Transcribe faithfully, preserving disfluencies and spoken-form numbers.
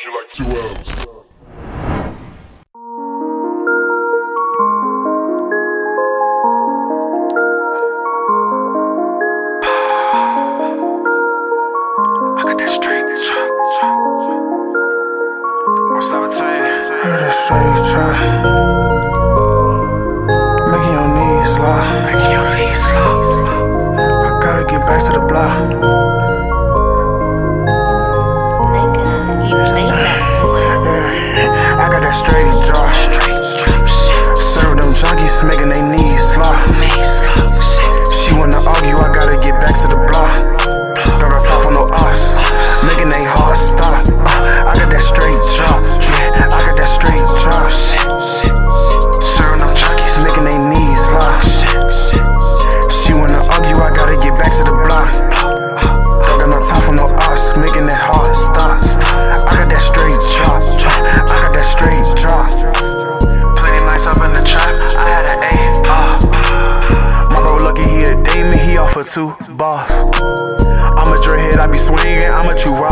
you like two L's. I got that straight trap, one seventeen. I got that straight trap, making your knees lock, making your knees lock. I gotta get back to the block. Nigga, you play that. Yeah, I got that straight drop, serve them junkies, making they knees lock. She wanna argue, I gotta get back to the block. Don't got time for no us, making they heart stop. uh, I got that straight drop, yeah, I got that straight drop. Serving them junkies, making they knees lock. She wanna argue, I gotta get back to the block. Don't got no time for no us, making that heart stop. I got that straight drop, I got that straight drop. Plenty nights up in the trap, I had an A. Uh. My bro lucky he a Damon, he off for two bars. I'm a dreadhead, I be swinging, I'm a true rock.